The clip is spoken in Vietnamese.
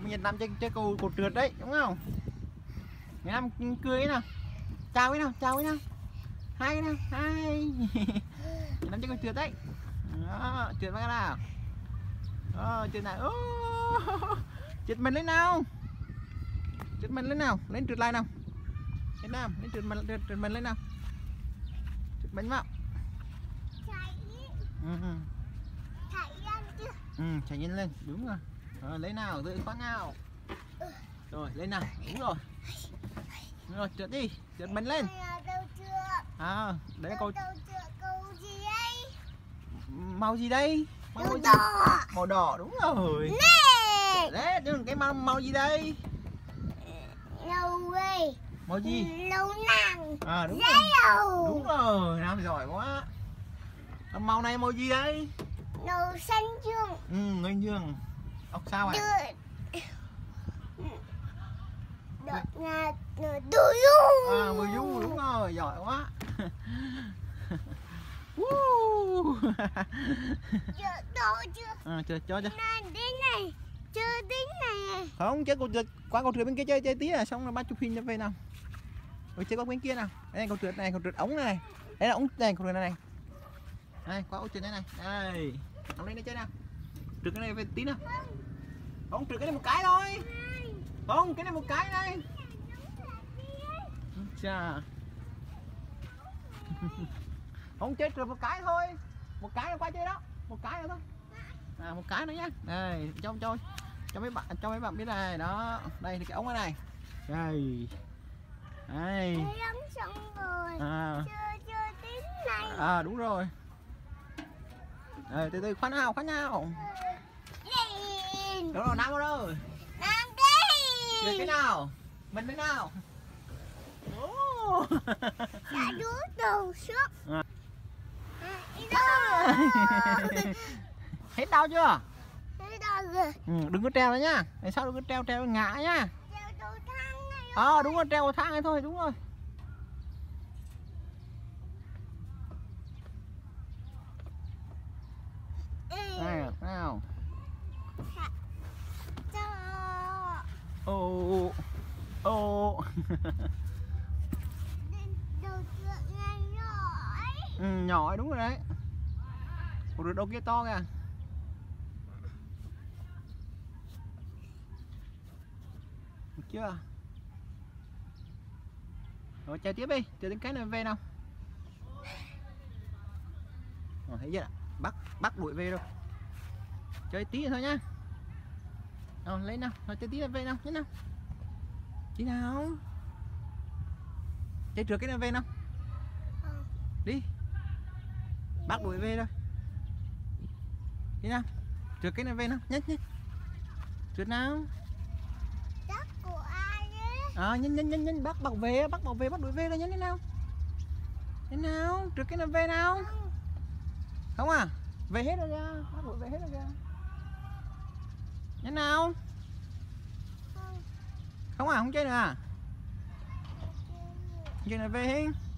Việt Nam chơi cầu trượt đấy đúng không? Việt Nam cười nào, chào cái nào, chào cái nào, hai cái nào, hai. Việt Nam chơi cầu trượt đấy. Đó, trượt vào cái nào. Trượt này. Trượt mình lên nào, trượt mình lên nào, lên trượt lại nào. Việt Nam lên trượt mình lên nào, trượt mình vào. Chạy nhanh lên, đúng rồi. Lấy nào, tự khoác nào. Rồi, lên nào, đúng rồi. Đúng rồi, trượt đi, trượt mình lên. Đấy câu gì đây? Màu gì đây? Màu đỏ. Màu đỏ, đúng rồi. Đấy, cái màu gì đây? Màu gì? Lâu nàng. Đúng rồi. Đúng rồi, Nam giỏi quá. Màu này màu gì đây? Màu xanh dương. Xanh dương. Ốc sao ạ? Bùi du. Bùi du, đúng rồi, giỏi quá. Chưa cho. Này, chơi tính này. Không, chơi qua cầu trượt bên kia chơi tí là xong rồi bắt chụp hình cho về nào. Rồi chơi qua bên kia nào. Đây cầu trượt này, cầu trượt ống này. Đây là ống này, cầu trượt này. Đây, qua ống trượt này này. Đây. Ông lên đây chơi nào. Trượt cái này về tí nào. Không, trượt cái này một cái thôi. Không, cái này một cái đây. Chà. Không, chơi trượt một cái thôi. Một cái là qua chơi đó. Một cái nữa thôi. Một cái nữa nhá. Đây, cho mấy bạn biết này, đó. Đây thì cái ống này. Đây. Đây. Cái ống xong rồi. Chơi tím này. Đúng rồi. Đây, từ từ khoan nào. Đúng rồi, Nam đâu? Nam đi. Chơi cái nào? Mình thế nào? Đã đú đầu sức. Hết đau chưa? Hết đau rồi. Đừng có treo nữa nhá. Tại sao đừng có treo ngã nhá. Treo cầu thang này. Đúng rồi, treo cầu thang này thôi, đúng rồi. Nào, nào. Đầu trượt này nhỏ ấy. Nhỏ ấy, đúng rồi đấy. Một đứa đầu kia to kìa. Được chưa? Rồi chơi tiếp đi, chơi đến cái này về nào. Thấy chưa? Bắt đuổi về rồi. Chơi tí nữa thôi nhá. Lấy nào, rồi chơi tí là về nào, nhé nào. Tí nào. Chơi trượt cái này về nào. Đi. Bắt đuổi về rồi. Đi nào. Trượt cái này về nào, nhé. Trượt nào. Chắc của ai đấy? Nhanh bắt bảo vệ, bắt đuổi về rồi, nhanh nào. Nhanh nào, trượt cái này về nào. Không à? Về hết rồi kìa, bắt đuổi về hết rồi kìa. Nhanh nào. Không à, không chơi nữa à? Chơi này về hết.